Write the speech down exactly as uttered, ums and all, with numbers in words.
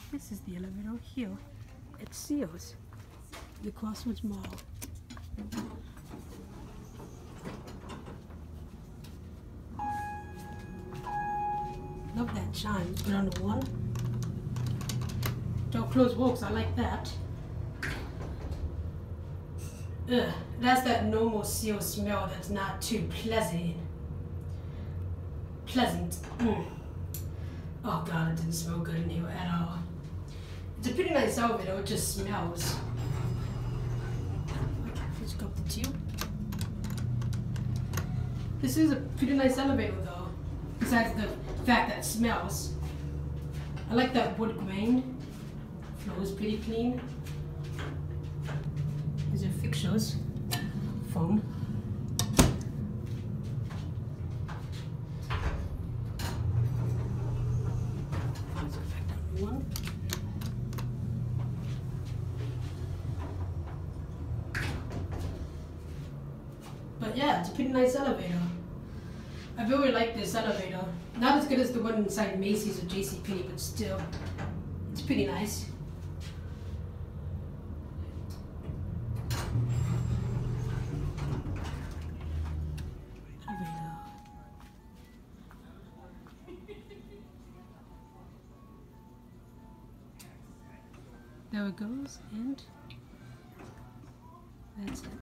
This is the elevator here at Sears, the Crossroads Mall. Love that chime. Put on the one. Door close works. I like that. Ugh, that's that normal Sears smell that's not too pleasant. Pleasant. Mm. Oh god, it didn't smell good in here at all. It's a pretty nice elevator, it just smells. Let's go up the tube. This is a pretty nice elevator though, besides the fact that it smells. I like that wood grain. Floor is pretty clean. These are fixtures. Foam. One. But yeah, it's a pretty nice elevator. I really like this elevator. Not as good as the one inside Macy's or J C Penney, but still, it's pretty nice. Elevator. There it goes, and that's it.